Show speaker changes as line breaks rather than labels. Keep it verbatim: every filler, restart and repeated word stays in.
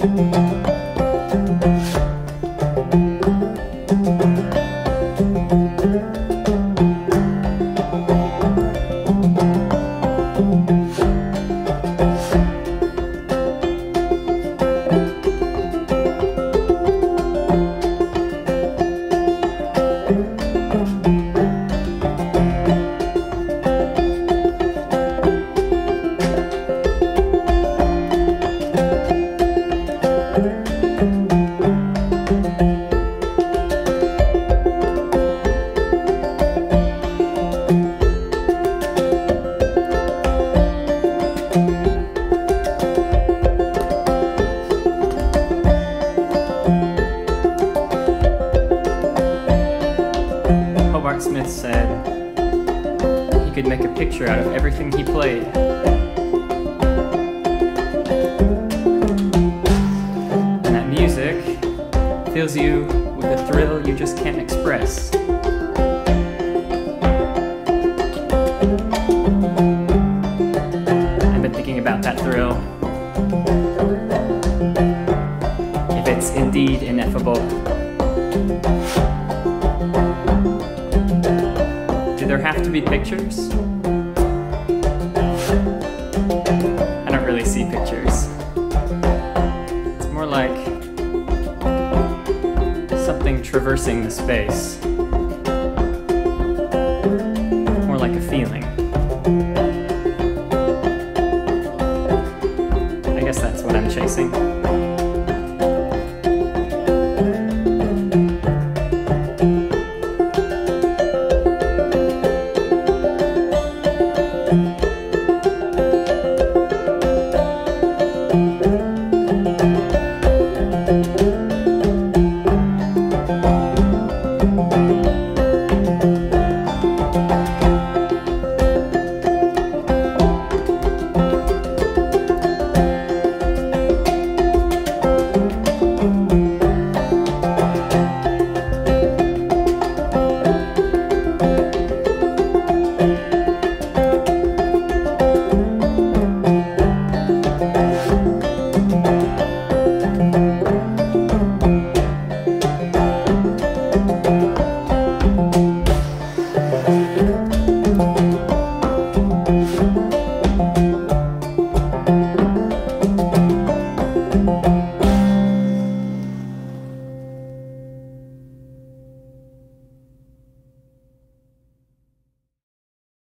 Hobart Smith said he could make a picture out of everything he played. And that music fills you with a thrill you just can't express. I've been thinking about that thrill. If it's indeed ineffable. Do there have to be pictures? I don't really see pictures. It's more like something traversing the space. More like a feeling. I guess that's what I'm chasing.